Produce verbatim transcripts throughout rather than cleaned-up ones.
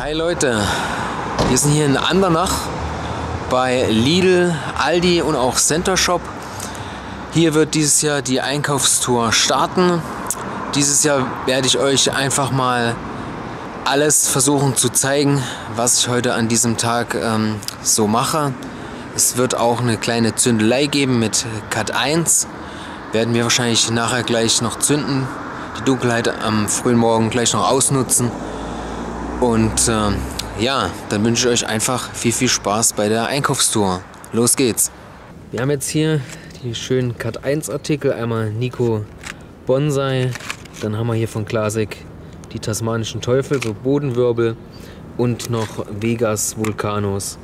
Hi Leute, wir sind hier in Andernach bei Lidl, Aldi und auch Center Shop. Hier wird dieses Jahr die Einkaufstour starten. Dieses Jahr werde ich euch einfach mal alles versuchen zu zeigen, was ich heute an diesem Tag ähm, so mache. Es wird auch eine kleine Zündelei geben mit Cat eins. Werden wir wahrscheinlich nachher gleich noch zünden. Die Dunkelheit am frühen Morgen gleich noch ausnutzen. Und äh, ja, dann wünsche ich euch einfach viel, viel Spaß bei der Einkaufstour. Los geht's! Wir haben jetzt hier die schönen Cat eins Artikel. Einmal Nico Bonsai. Dann haben wir hier von Classic die tasmanischen Teufel, so Bodenwirbel. Und noch Vegas Vulcanos.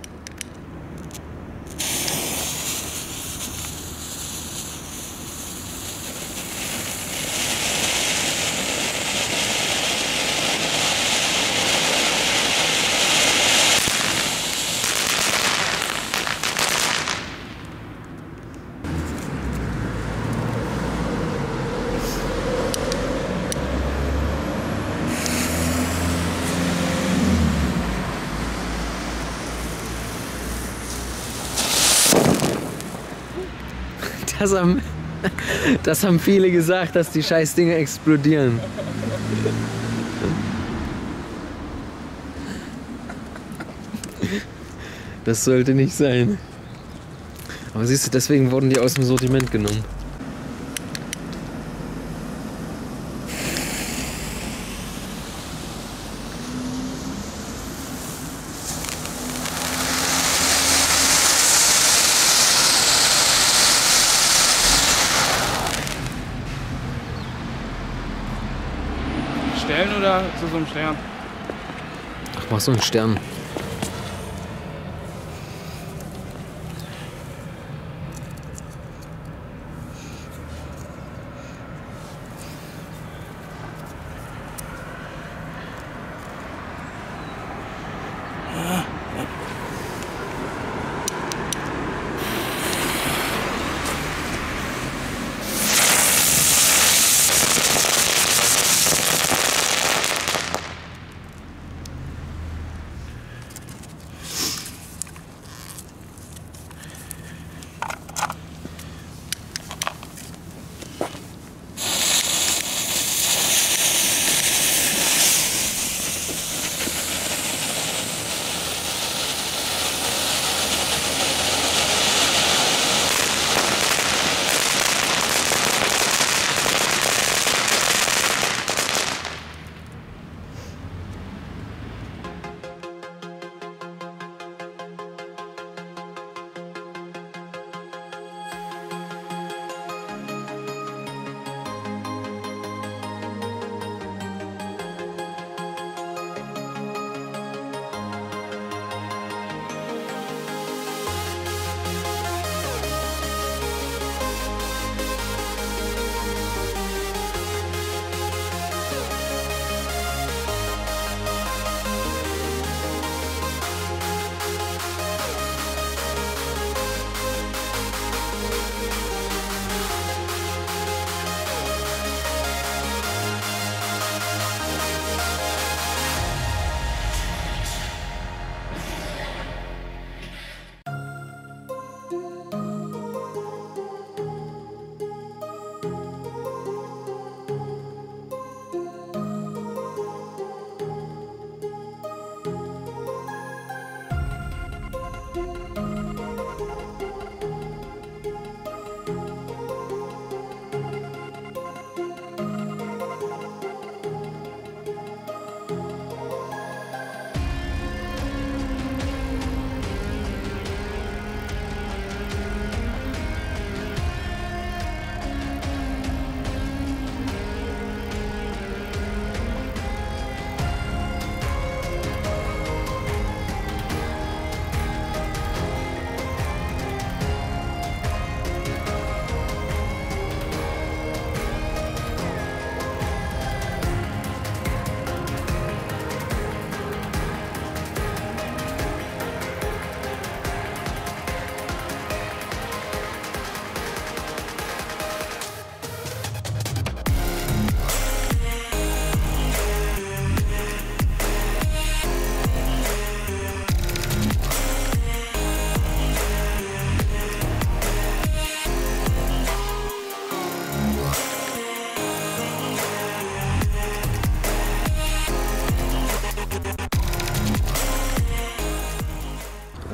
Das haben, das haben viele gesagt, dass die scheiß Dinge explodieren. Das sollte nicht sein. Aber siehst du, deswegen wurden die aus dem Sortiment genommen. Stellen oder zu so einem Stern? Ach, mach so einen Stern.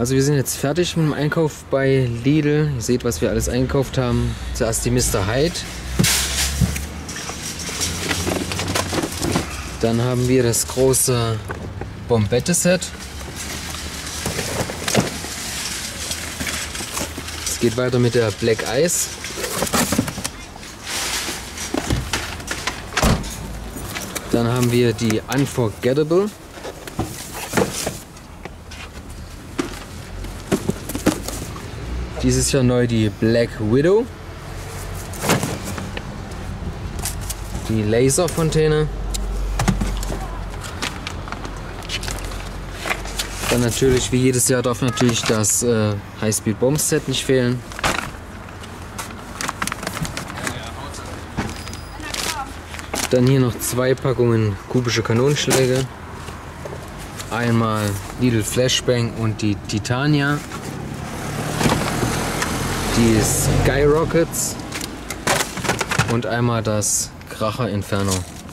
Also wir sind jetzt fertig mit dem Einkauf bei Lidl. Ihr seht, was wir alles eingekauft haben. Zuerst die Mister Hyde. Dann haben wir das große Bombette-Set. Es geht weiter mit der Black Ice. Dann haben wir die Unforgettable. Dieses Jahr neu die Black Widow. Die Laserfontäne. Dann natürlich, wie jedes Jahr, darf natürlich das äh, Highspeed Bomb Set nicht fehlen. Dann hier noch zwei Packungen kubische Kanonenschläge. Einmal Lidl Flashbang und die Titania. Die Skyrockets und einmal das Kracher Inferno.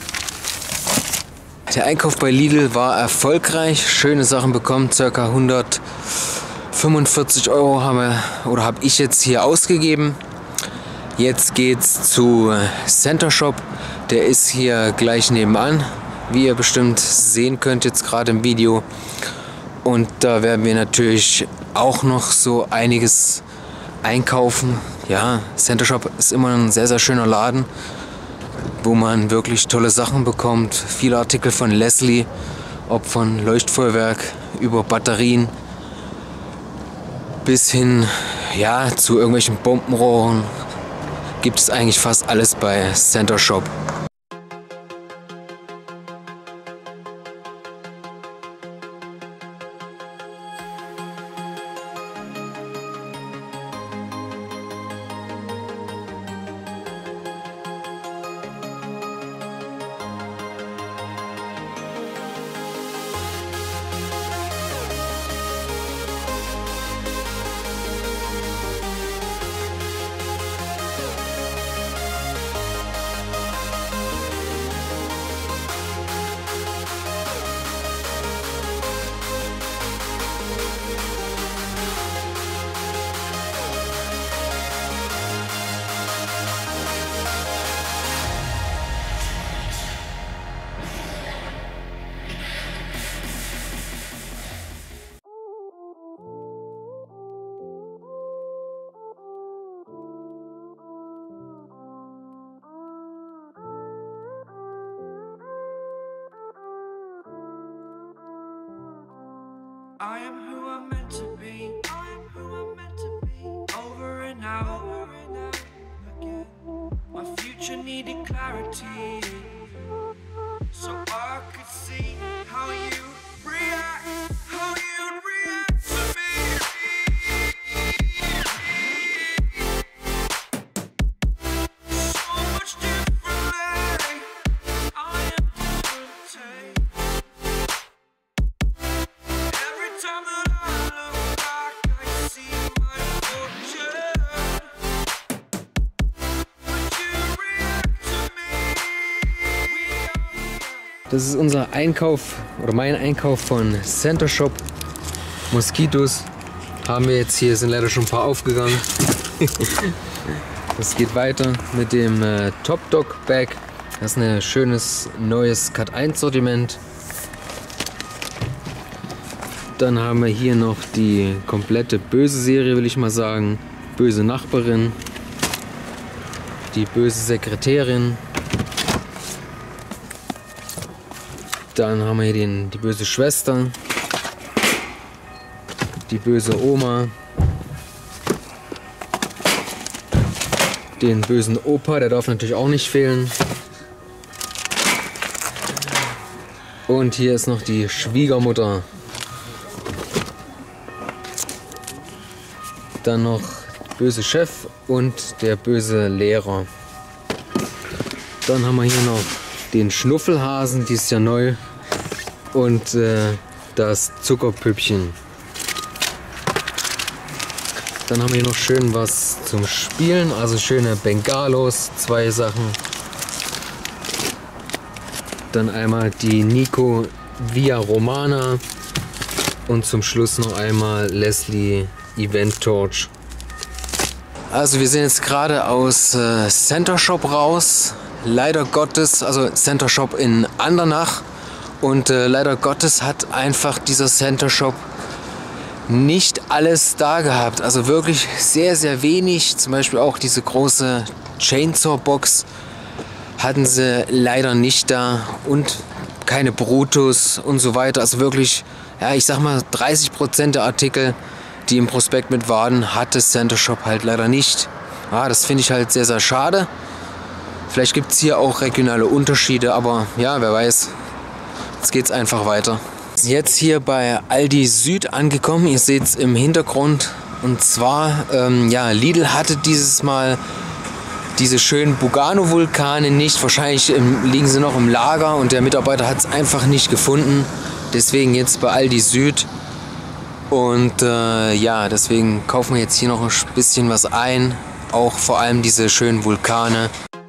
Der Einkauf bei Lidl war erfolgreich, schöne Sachen bekommen, ca. hundertfünfundvierzig Euro haben wir, oder habe ich jetzt hier ausgegeben. Jetzt geht's zu Center Shop, der ist hier gleich nebenan, wie ihr bestimmt sehen könnt jetzt gerade im Video. Und da werden wir natürlich auch noch so einiges einkaufen. Ja, Center Shop ist immer ein sehr, sehr schöner Laden, wo man wirklich tolle Sachen bekommt. Viele Artikel von Leslie, ob von Leuchtfeuerwerk über Batterien bis hin ja, zu irgendwelchen Bombenrohren. Gibt es eigentlich fast alles bei Center Shop. I am who I'm meant to be. I am who I'm meant to be. Over and out, over and out again. My future needed clarity, so I could see how you react, how you react to me. So much differently. I am different. Time that I look back, I see my fortune. Would you react to me? We are. Das ist unser Einkauf oder mein Einkauf von Center Shop. Moskitos haben wir jetzt hier, sind leider schon ein paar aufgegangen. Das geht weiter mit dem äh, Top Dog Bag. Das ist ein schönes neues Cut eins Sortiment. Dann haben wir hier noch die komplette böse Serie, will ich mal sagen. Böse Nachbarin, die böse Sekretärin. Dann haben wir hier den, die böse Schwester, die böse Oma, den bösen Opa, der darf natürlich auch nicht fehlen. Und hier ist noch die Schwiegermutter. Dann noch böse Chef und der böse Lehrer. Dann haben wir hier noch den Schnuffelhasen, die ist ja neu. Und äh, das Zuckerpüppchen. Dann haben wir hier noch schön was zum Spielen, also schöne Bengalos, zwei Sachen. Dann einmal die Nico Via Romana Und zum Schluss noch einmal Leslie Event Torch. Also wir sind jetzt gerade aus äh, Center Shop raus. Leider Gottes, also Center Shop in Andernach. Und äh, leider Gottes hat einfach dieser Center Shop nicht alles da gehabt. Also wirklich sehr, sehr wenig. Zum Beispiel auch diese große Chainsaw Box hatten sie leider nicht da. Und keine Brutus und so weiter. Also wirklich, ja, ich sag mal, dreißig Prozent der Artikel, die im Prospekt mit waren, hatte Center Shop halt leider nicht. Ja, das finde ich halt sehr, sehr schade. Vielleicht gibt es hier auch regionale Unterschiede, aber ja, wer weiß. Jetzt geht es einfach weiter. Jetzt hier bei Aldi Süd angekommen. Ihr seht es im Hintergrund. Und zwar, ähm, ja, Lidl hatte dieses Mal diese schönen Bugano-Vulkane nicht. Wahrscheinlich im, liegen sie noch im Lager und der Mitarbeiter hat es einfach nicht gefunden. Deswegen jetzt bei Aldi Süd. Und äh, ja, deswegen kaufen wir jetzt hier noch ein bisschen was ein. Auch vor allem diese schönen Vulkane.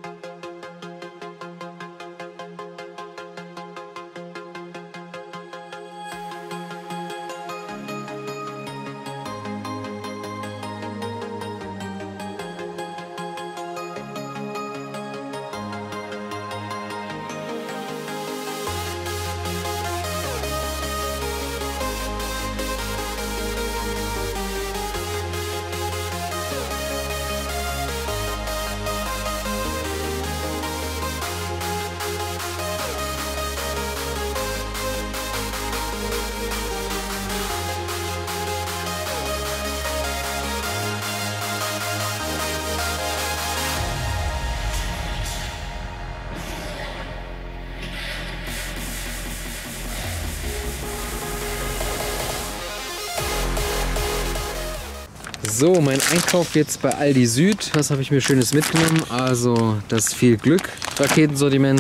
So, mein Einkauf jetzt bei Aldi Süd. Was habe ich mir Schönes mitgenommen? Also das viel Glück Raketensortiment.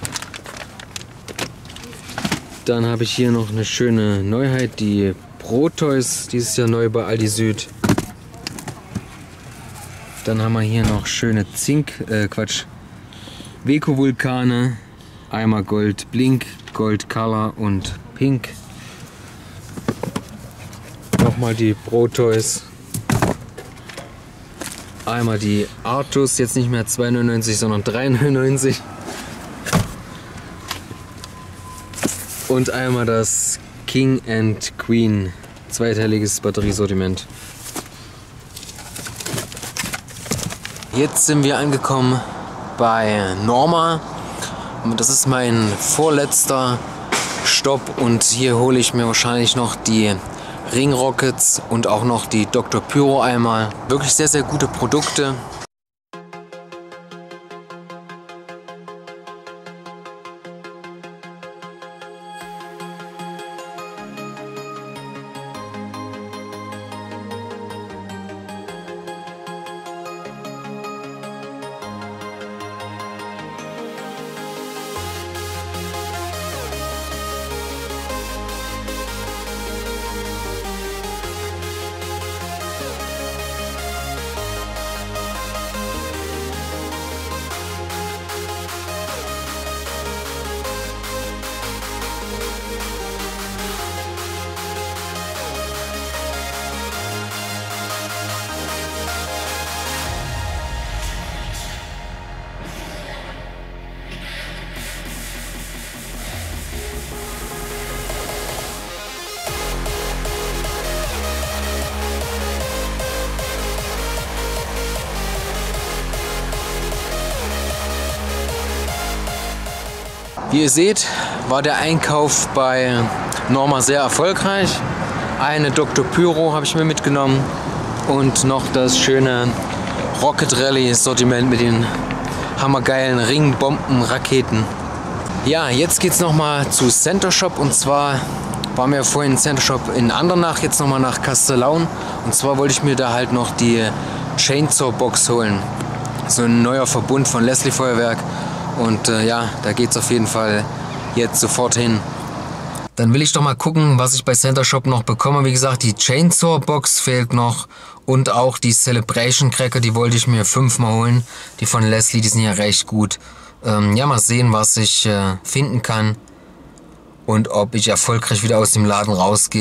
Dann habe ich hier noch eine schöne Neuheit, die Protoys, dieses Jahr neu bei Aldi Süd. Dann haben wir hier noch schöne Zink, äh Quatsch, Weco-Vulkane. Einmal Gold Blink, Gold Color und Pink. Nochmal die Protoys. Einmal die Artus, jetzt nicht mehr zwei neunundneunzig, sondern drei neunundneunzig. Und einmal das King and Queen, zweiteiliges Batteriesortiment. Jetzt sind wir angekommen bei Norma. Das ist mein vorletzter Stopp und hier hole ich mir wahrscheinlich noch die Ring Rockets und auch noch die Doktor Pyro einmal. Wirklich sehr, sehr gute Produkte. Wie ihr seht, war der Einkauf bei Norma sehr erfolgreich. Eine Doktor Pyro habe ich mir mitgenommen und noch das schöne Rocket Rally Sortiment mit den hammergeilen Ringbomben Raketen. Ja, jetzt geht es nochmal zu Center Shop und zwar waren wir vorhin in Center Shop in Andernach, jetzt nochmal nach Kastellaun und zwar wollte ich mir da halt noch die Chainsaw Box holen. So ein neuer Verbund von Leslie Feuerwerk. Und äh, ja, da geht es auf jeden Fall jetzt sofort hin. Dann will ich doch mal gucken, was ich bei Center Shop noch bekomme. Wie gesagt, die Chainsaw Box fehlt noch. Und auch die Celebration Cracker, die wollte ich mir fünfmal holen. Die von Leslie, die sind ja recht gut. Ähm, ja, mal sehen, was ich äh, finden kann. Und ob ich erfolgreich wieder aus dem Laden rausgehe.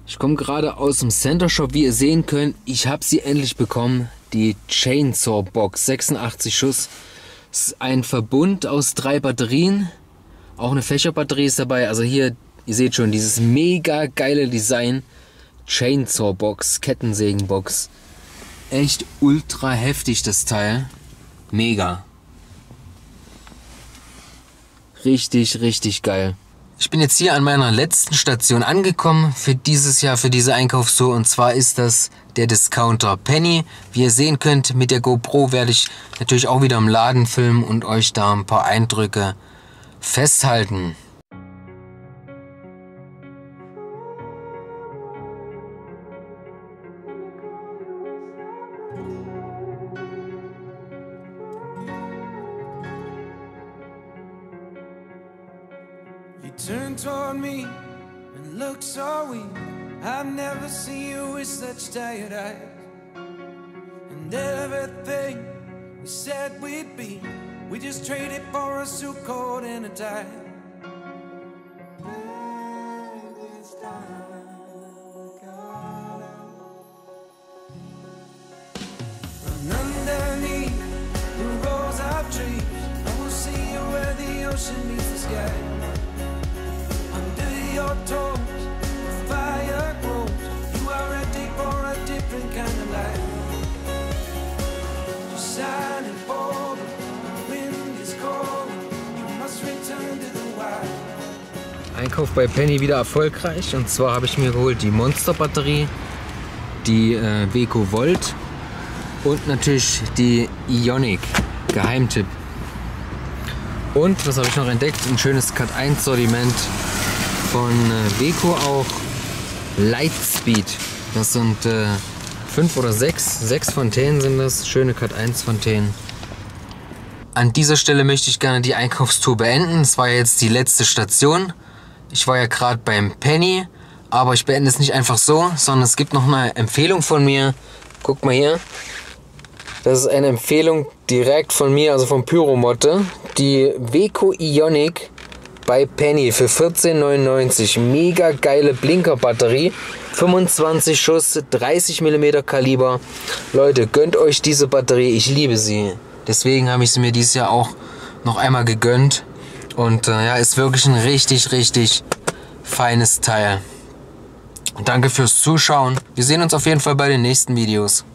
Ich komme gerade aus dem Center Shop, wie ihr sehen könnt. Ich habe sie endlich bekommen. Die Chainsaw Box, sechsundachtzig Schuss. Das ist ein Verbund aus drei Batterien. Auch eine Fächerbatterie ist dabei. Also hier, ihr seht schon, dieses mega geile Design. Chainsaw Box, Kettensägenbox. Echt ultra heftig das Teil. Mega. Richtig, richtig geil. Ich bin jetzt hier an meiner letzten Station angekommen für dieses Jahr, für diese Einkaufstour. Und zwar ist das der Discounter Penny. Wie ihr sehen könnt, mit der GoPro werde ich natürlich auch wieder im Laden filmen und euch da ein paar Eindrücke festhalten. You turned toward me and looked so weak. I've never seen you with such tired eyes. And everything we said we'd be, we just traded for a suit coat and a tie. And underneath the rows of trees, I will see you where the ocean meets the sky. Your toes, the fire grows. You are ready for a different kind of life. Just shining forward, the wind is cold. You must return to the wild. Einkauf bei Penny wieder erfolgreich. Und zwar habe ich mir geholt die Monster-Batterie, die äh, Weco Volt und natürlich die Ionic, Geheimtipp. Und, was habe ich noch entdeckt? Ein schönes Cat eins Sortiment von äh, Weco auch. Lightspeed. Das sind äh, fünf oder sechs. Sechs Fontänen sind das. Schöne Cat eins Fontänen. An dieser Stelle möchte ich gerne die Einkaufstour beenden. Es war jetzt die letzte Station. Ich war ja gerade beim Penny. Aber ich beende es nicht einfach so, sondern es gibt noch eine Empfehlung von mir. Guck mal hier. Das ist eine Empfehlung direkt von mir, also von Pyromotte. Die Weco Ionic bei Penny für vierzehn neunundneunzig. Mega geile Blinkerbatterie. fünfundzwanzig Schuss, dreißig Millimeter Kaliber. Leute, gönnt euch diese Batterie. Ich liebe sie. Deswegen habe ich sie mir dieses Jahr auch noch einmal gegönnt. Und äh, ja, ist wirklich ein richtig, richtig feines Teil. Danke fürs Zuschauen. Wir sehen uns auf jeden Fall bei den nächsten Videos.